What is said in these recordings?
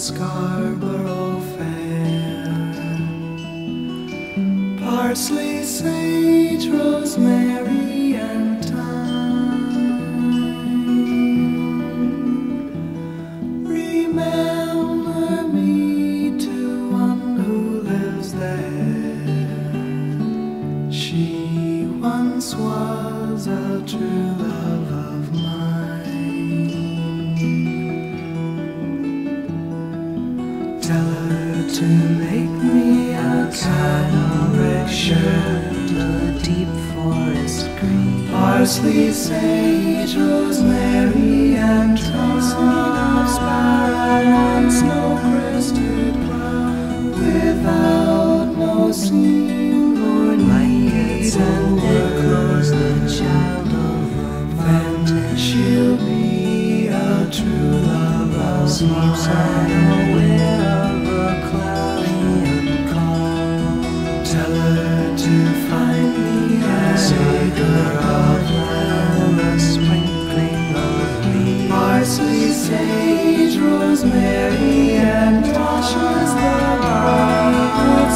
Scarborough Fair. Parsley, sage, rosemary, and thyme. Remember me to one who lives there. She once was a true love of mine. Tell her to make me a cambric shirt, a deep forest green. Parsley, sage, rosemary, and thyme. Sparrow on snow-crested cloud, without no seam or need and echoes the child of romance. She'll be a true love of sleeps unaware of a cloudy and calm. Tell her to find me a acre of land, a sprinkling of leaves. Parsley, sage, rosemary, and toshes the bright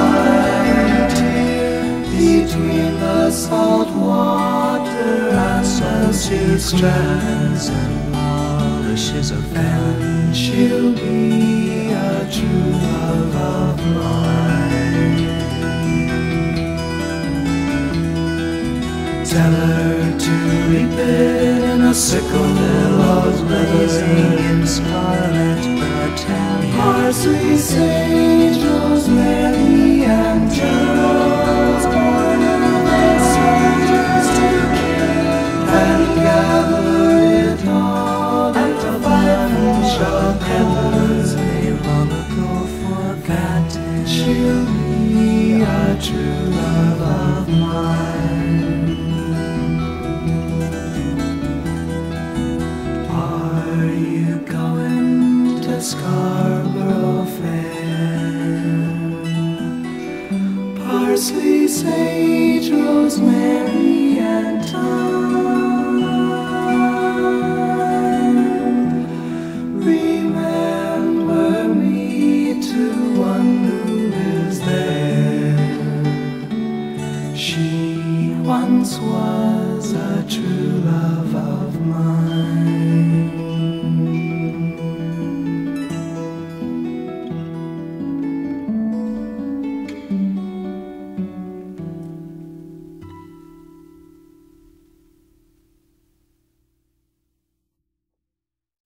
side between the salt water and the sea strands and polishes of fan. She'll be a true love of mine. Tell her to reap it in a sickle, billows blazing in scarlet battalion. Parsley, sage, rosemary, and geraniums, born in the soldiers to kill, and gather it all into financial pillars they long ago forgotten. She'll be a true love of mine. Are you going to Scarborough Fair? Parsley, sage, rosemary,